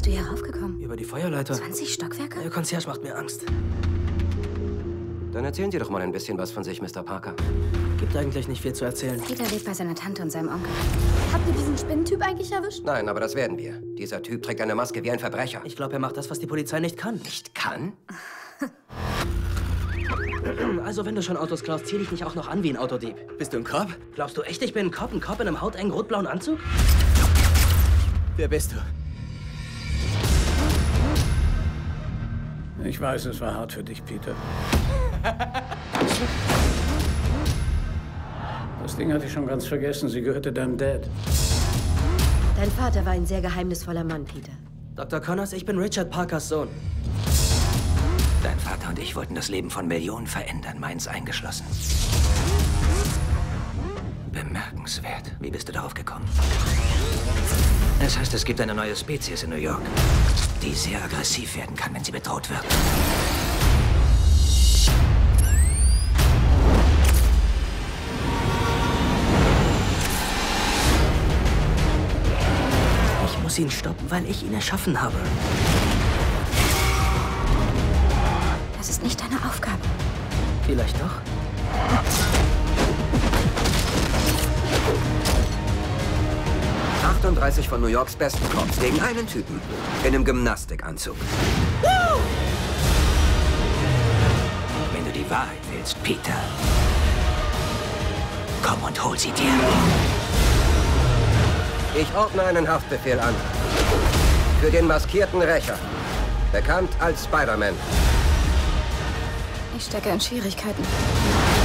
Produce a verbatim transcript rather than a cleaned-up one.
du hier raufgekommen? Über die Feuerleiter. zwanzig Stockwerke? Der Concierge macht mir Angst. Dann erzählen Sie doch mal ein bisschen was von sich, Mister Parker. Gibt eigentlich nicht viel zu erzählen. Peter lebt bei seiner Tante und seinem Onkel. Habt ihr diesen Spinnentyp eigentlich erwischt? Nein, aber das werden wir. Dieser Typ trägt eine Maske wie ein Verbrecher. Ich glaube, er macht das, was die Polizei nicht kann. Nicht kann? Also, wenn du schon Autos klaust, zieh dich nicht auch noch an wie ein Autodieb. Bist du ein Cop? Glaubst du echt, ich bin ein Cop? Ein Cop in einem hautengen rot-blauen Anzug? Wer bist du? Ich weiß, es war hart für dich, Peter. Das Ding hatte ich schon ganz vergessen. Sie gehörte deinem Dad. Dein Vater war ein sehr geheimnisvoller Mann, Peter. Doktor Connors, ich bin Richard Parkers Sohn. Dein Vater und ich wollten das Leben von Millionen verändern, meins eingeschlossen. Bemerkenswert. Wie bist du darauf gekommen? Das heißt, es gibt eine neue Spezies in New York, die sehr aggressiv werden kann, wenn sie bedroht wird. Ich muss ihn stoppen, weil ich ihn erschaffen habe. Das ist nicht deine Aufgabe. Vielleicht doch. achtunddreißig von New Yorks besten Cops gegen einen Typen in einem Gymnastikanzug. Wenn du die Wahrheit willst, Peter, komm und hol sie dir. Ich ordne einen Haftbefehl an. Für den maskierten Rächer. Bekannt als Spider-Man. Ich stecke in Schwierigkeiten.